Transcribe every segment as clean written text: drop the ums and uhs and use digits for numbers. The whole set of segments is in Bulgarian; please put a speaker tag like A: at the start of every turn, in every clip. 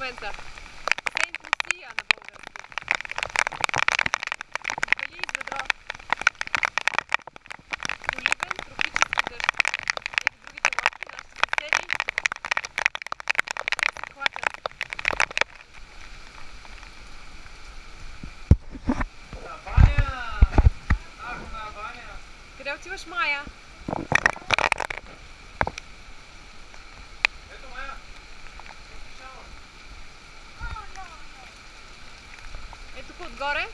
A: момента. Сейнт Лусия на български. Вали из ведро. Поливен тропически дъжд. Ето другите лодки, нашите съседи. Как се клакат.
B: На баня! Ах, на баня!
A: Къде отиваш, Майя?
B: Ето, Майя!
A: Ето тук отгоре.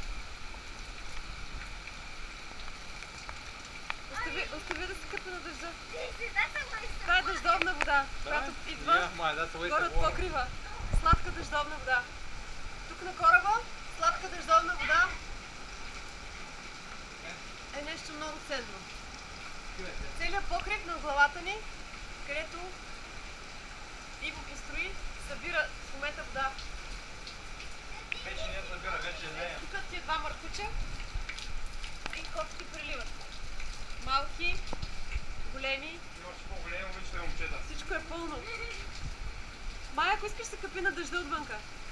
A: Остави да се къпе на дъжда. Това е дъждовна вода, която идва горе от покрива. Сладка дъждовна вода. Тук на кораба сладка дъждовна вода е нещо много ценно. Целият покрив на главата ни, където Иво построи, събира в момента вода.
B: Вече не събира, вече не е.
A: Тук тия два мъркуча и копки преливат. Малки, големи.
B: Има още по-големи, момичета и момчета.
A: Всичко е пълно. Майя, ако искаш се къпи на дъжда отвънка.